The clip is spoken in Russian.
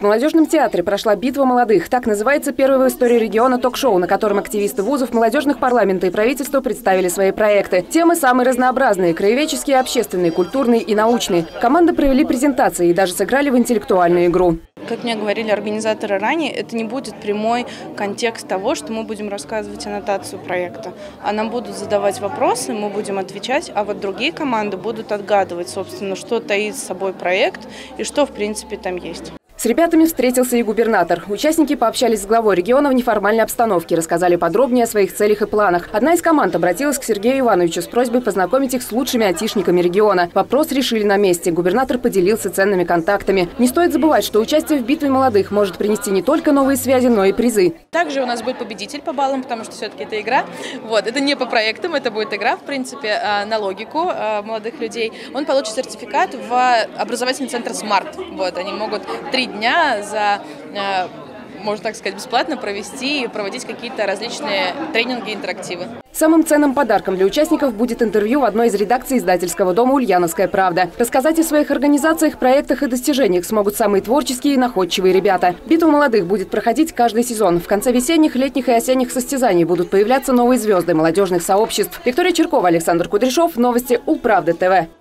В молодежном театре прошла «Битва молодых». Так называется первое в истории региона ток-шоу, на котором активисты вузов, молодежных парламента и правительства представили свои проекты. Темы самые разнообразные – краеведческие, общественные, культурные и научные. Команды провели презентации и даже сыграли в интеллектуальную игру. Как мне говорили организаторы ранее, это не будет прямой контекст того, что мы будем рассказывать аннотацию проекта. А нам будут задавать вопросы, мы будем отвечать, а вот другие команды будут отгадывать, собственно, что таит с собой проект и что, в принципе, там есть. С ребятами встретился и губернатор. Участники пообщались с главой региона в неформальной обстановке, рассказали подробнее о своих целях и планах. Одна из команд обратилась к Сергею Ивановичу с просьбой познакомить их с лучшими айтишниками региона. Вопрос решили на месте. Губернатор поделился ценными контактами. Не стоит забывать, что участие в битве молодых может принести не только новые связи, но и призы. Также у нас будет победитель по баллам, потому что все-таки это игра. Это не по проектам, это будет игра, в принципе, на логику молодых людей. Он получит сертификат в образовательный центр «Смарт». Они могут 3 дня можно так сказать, бесплатно проводить какие-то различные тренинги, интерактивы. Самым ценным подарком для участников будет интервью в одной из редакций издательского дома «Ульяновская правда». Рассказать о своих организациях, проектах и достижениях смогут самые творческие и находчивые ребята. Битва молодых будет проходить каждый сезон. В конце весенних, летних и осенних состязаний будут появляться новые звезды молодежных сообществ. Виктория Черкова, Александр Кудряшов. Новости Улправды ТВ.